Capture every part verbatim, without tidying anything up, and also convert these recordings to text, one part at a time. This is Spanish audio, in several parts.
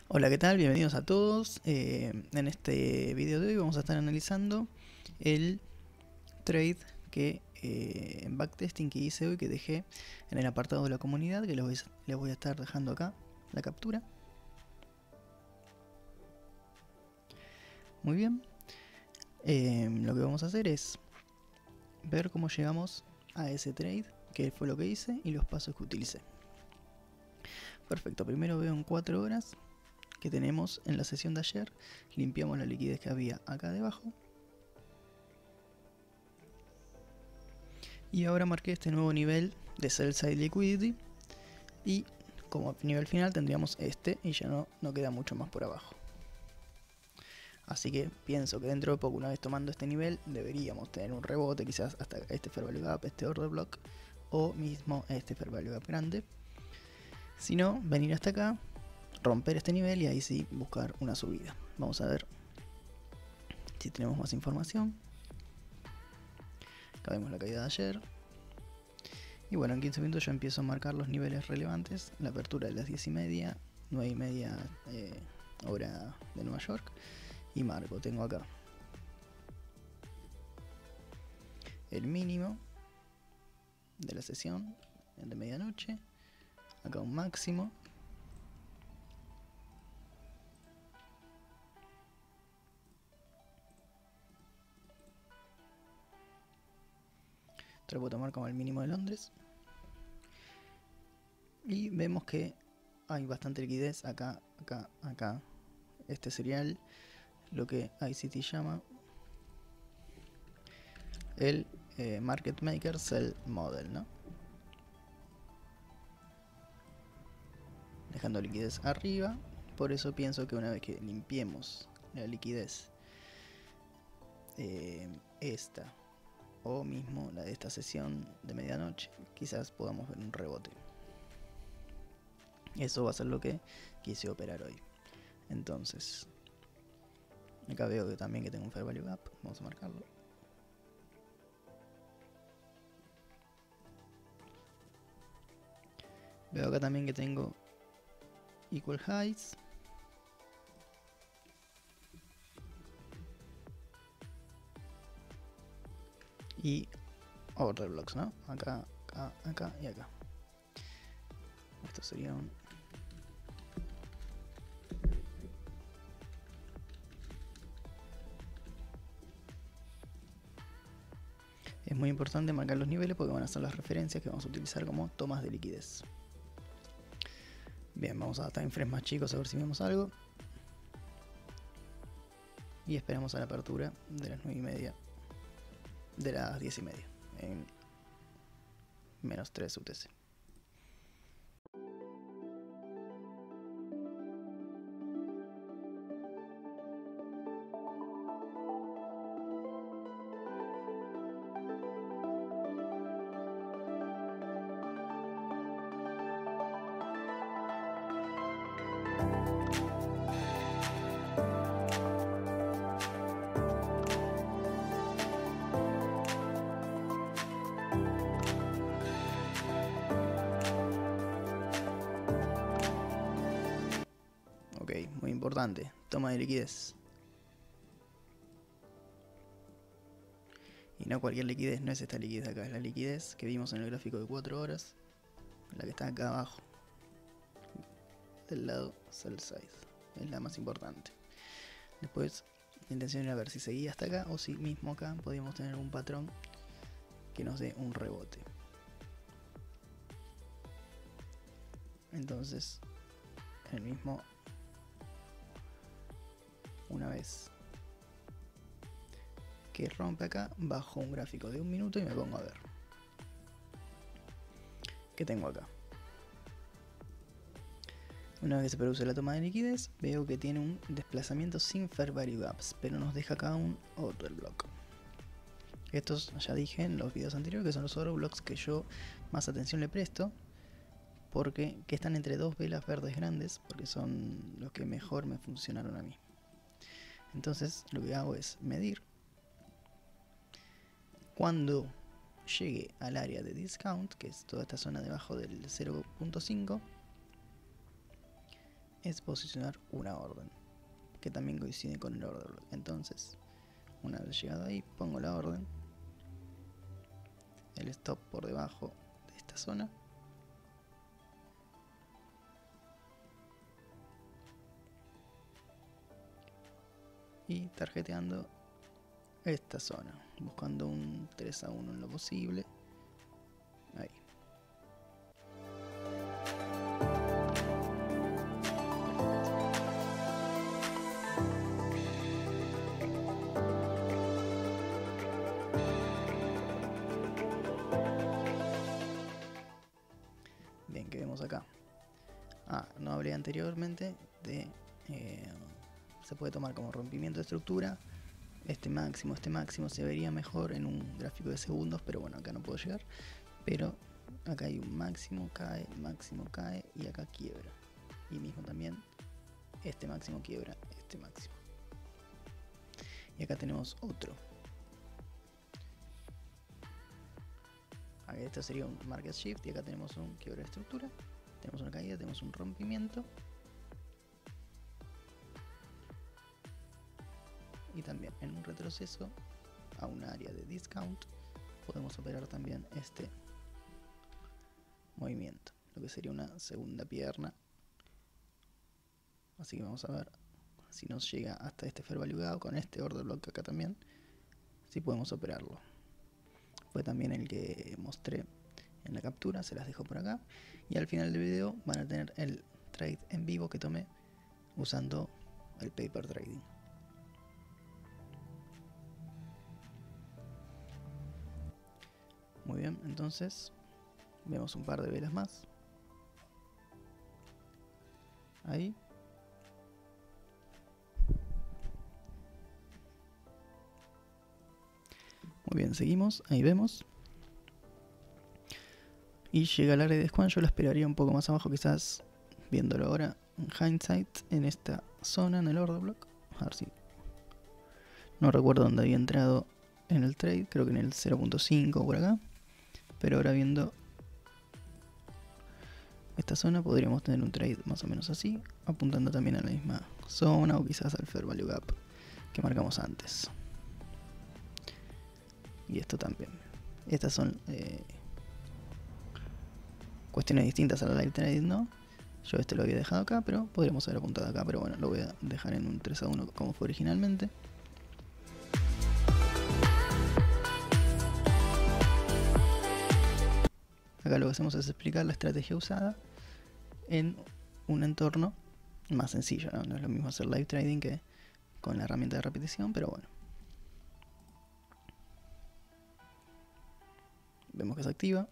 Hola, ¿qué tal? Bienvenidos a todos. Eh, en este video de hoy vamos a estar analizando el trade que eh, en backtesting que hice hoy, que dejé en el apartado de la comunidad, que les voy, les voy a estar dejando acá la captura. Muy bien. Eh, lo que vamos a hacer es ver cómo llegamos a ese trade, qué fue lo que hice y los pasos que utilicé. Perfecto, primero veo en cuatro horas que tenemos en la sesión de ayer, limpiamos la liquidez que había acá debajo. Y ahora marqué este nuevo nivel de Sell Side Liquidity. Y como nivel final tendríamos este y ya no, no queda mucho más por abajo. Así que pienso que dentro de poco, una vez tomando este nivel, deberíamos tener un rebote quizás hasta este Fair Value Gap, este Order Block, o mismo este Fair Value Gap grande. Si no, venir hasta acá, romper este nivel y ahí sí buscar una subida. Vamos a ver si tenemos más información. Acá vemos la caída de ayer. Y bueno, en quince minutos yo empiezo a marcar los niveles relevantes. La apertura de las diez y media, nueve y media eh, hora de Nueva York. Y marco, tengo acá el mínimo de la sesión de medianoche. Acá un máximo. Esto lo puedo tomar como el mínimo de Londres. Y vemos que hay bastante liquidez acá, acá, acá. Este sería el, lo que I C T llama el eh, Market Maker Sell Model, ¿no? Dejando liquidez arriba. Por eso pienso que una vez que limpiemos la liquidez, eh, esta o mismo la de esta sesión de medianoche, quizás podamos ver un rebote. Eso va a ser lo que quise operar hoy. Entonces, acá veo que también que tengo un Fair Value Gap. Vamos a marcarlo. Veo acá también que tengo Equal Highs. Y Order Blocks, ¿no? Acá, acá, acá y acá. Esto sería un... Es muy importante marcar los niveles porque van a ser las referencias que vamos a utilizar como tomas de liquidez. Bien, vamos a time frames más chicos a ver si vemos algo. Y esperamos a la apertura de las nueve y media. De las diez y media. En menos tres U T C. Ok, muy importante. Toma de liquidez. Y no cualquier liquidez, no es esta liquidez de acá, es la liquidez que vimos en el gráfico de cuatro horas. La que está acá abajo. Del lado sell side. Es la más importante. Después, la intención era ver si seguía hasta acá o si mismo acá podíamos tener un patrón que nos dé un rebote. Entonces, el mismo, una vez que rompe acá, bajo un gráfico de un minuto y me pongo a ver qué tengo acá. Una vez que se produce la toma de liquidez, veo que tiene un desplazamiento sin Fair Value Gaps, pero nos deja acá un Order Block. Estos ya dije en los videos anteriores que son los Order Blocks que yo más atención le presto, porque que están entre dos velas verdes grandes, porque son los que mejor me funcionaron a mí. Entonces lo que hago es medir cuando llegue al área de discount, que es toda esta zona debajo del cero punto cinco. es posicionar una orden, que también coincide con el order block. Entonces, una vez llegado ahí, pongo la orden, el stop por debajo de esta zona, y tarjeteando esta zona, buscando un tres a uno en lo posible. Ahí. Bien, ¿qué vemos acá? Ah, no hablé anteriormente de... Eh, se puede tomar como rompimiento de estructura. Este máximo, este máximo se vería mejor en un gráfico de segundos, pero bueno, acá no puedo llegar. Pero acá hay un máximo, cae, máximo, cae, y acá quiebra. Y mismo también, este máximo quiebra, este máximo. Y acá tenemos otro. Acá esto sería un market shift, y acá tenemos un quiebra de estructura. Tenemos una caída, tenemos un rompimiento. Y también en un retroceso a un área de discount podemos operar también este movimiento, lo que sería una segunda pierna. Así que vamos a ver si nos llega hasta este fair value gap con este order block acá también, si podemos operarlo. Fue también el que mostré en la captura, se las dejo por acá, y al final del video van a tener el trade en vivo que tomé usando el paper trading. Muy bien, entonces vemos un par de velas más. Ahí. Muy bien, seguimos, ahí vemos. Y llega el área de descuento, yo la esperaría un poco más abajo, quizás viéndolo ahora en hindsight, en esta zona, en el order block. A ver si... No recuerdo dónde había entrado en el trade, creo que en el cero punto cinco por acá. Pero ahora viendo esta zona podríamos tener un trade más o menos así, apuntando también a la misma zona o quizás al fair value gap que marcamos antes. Y esto también. Estas son eh, cuestiones distintas a la live trading, ¿no? Yo este lo había dejado acá, pero podríamos haber apuntado acá, pero bueno, lo voy a dejar en un tres a uno como fue originalmente. Acá lo que hacemos es explicar la estrategia usada en un entorno más sencillo, ¿no? No es lo mismo hacer live trading que con la herramienta de repetición, pero bueno. Vemos que se activa.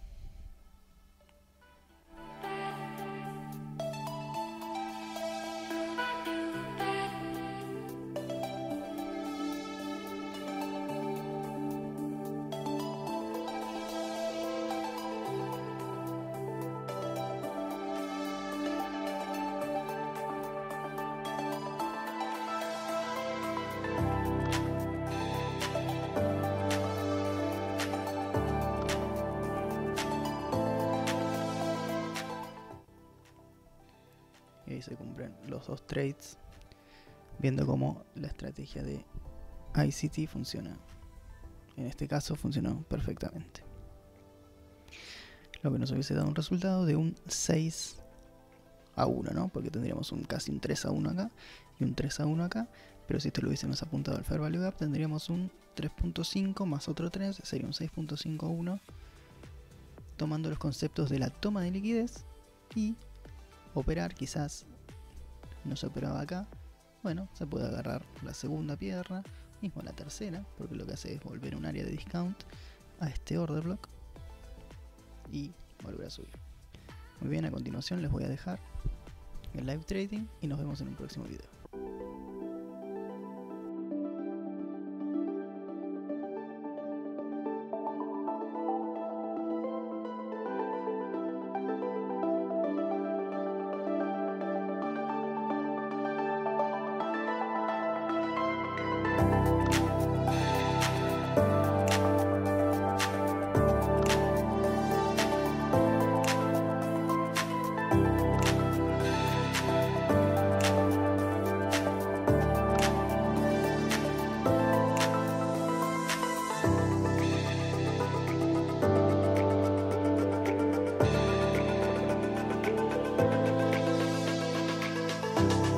Y ahí se cumplen los dos trades, viendo cómo la estrategia de I C T funciona. En este caso funcionó perfectamente, lo que nos hubiese dado un resultado de un seis a uno, ¿no? Porque tendríamos un casi un tres a uno acá y un tres a uno acá, pero si esto lo hubiésemos apuntado al fair value gap tendríamos un tres punto cinco más otro tres, sería un seis punto cinco uno, tomando los conceptos de la toma de liquidez y operar. Quizás no se operaba acá, bueno, se puede agarrar la segunda pierna, mismo la tercera, porque lo que hace es volver un área de discount a este order block y volver a subir. Muy bien, a continuación les voy a dejar el live trading y nos vemos en un próximo video. Chao.